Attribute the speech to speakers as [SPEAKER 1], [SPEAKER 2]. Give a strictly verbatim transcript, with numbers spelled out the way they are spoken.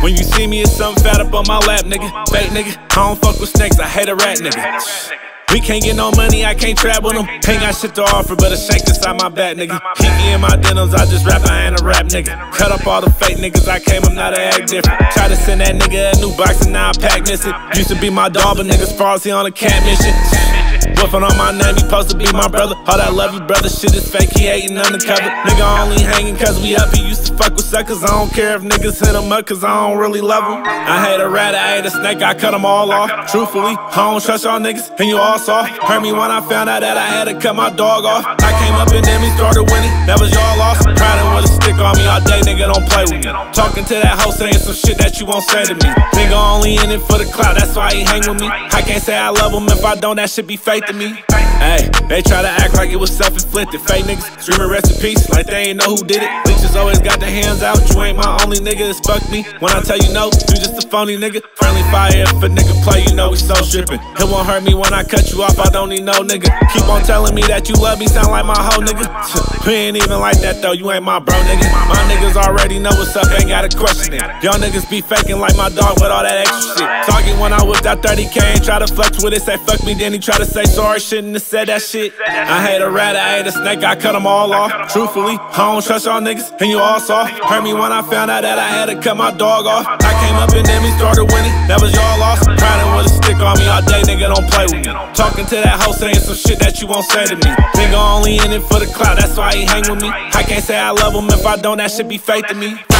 [SPEAKER 1] When you see me, it's something fat up on my lap, nigga. Fake nigga, I don't fuck with snakes, I hate a rat, nigga. We can't get no money, I can't trap with them. Ain't got shit to offer but a shank inside my back, nigga. Pinky in my denims, I just rap, I ain't a rap, nigga. Cut up all the fake niggas, I came up now to act different. Try to send that nigga a new box and now I pack missing. Used to be my dog, but niggas froze, he on a cat mission. Woofing on my name, he supposed to be my brother. All that love you brother shit is fake, he hating undercover. Nigga only hanging cause we up, he used to fuck with suckers. I don't care if niggas hit him up cause I don't really love him. I hate a rat, I hate a snake, I cut them all off. Truthfully, I don't trust y'all niggas, and you all soft. Heard me when I found out that I had to cut my dog off. I came up and then we started winning, that was y'all loss. Riding with a stick on me all day, nigga, don't play with me. Talking to that hoe saying some shit that you won't say to me. Nigga only in it for the clout, that's why he hang with me. I can't say I love him if I don't, that shit be fake to me. Hey, they try to act like it was self-inflicted. Fake niggas screaming rest in peace like they ain't know who did it. Leeches always got their hands out, you ain't my only nigga, it's fuck me. When I tell you no, you just a phony nigga. Friendly fire if a nigga play, you know we so stripping. It won't hurt me when I cut you off, I don't need no nigga. Keep on telling me that you love me, sound like my hoe nigga. We ain't even like that though, you ain't my bro nigga. My niggas already know what's up, ain't gotta question it. Y'all niggas be faking like my dog with all that extra shit. Talking when I whipped out thirty K, ain't try to flex with it, say fuck me, then he try to say sorry, shouldn't have said that shit. I hate a rat, I hate a snake, I cut them all off. Truthfully, I don't trust y'all niggas, and you all soft. Heard me when I found out that I had to cut my dog off. I came up and then we started winning, that was y'all loss. Riding with a stick on me all day, nigga, don't play with me. Talking to that hoe saying some shit that you won't say to me. Nigga only in it for the clout, that's why he hang with me. I can't say I love him if I don't, that shit be fake to me.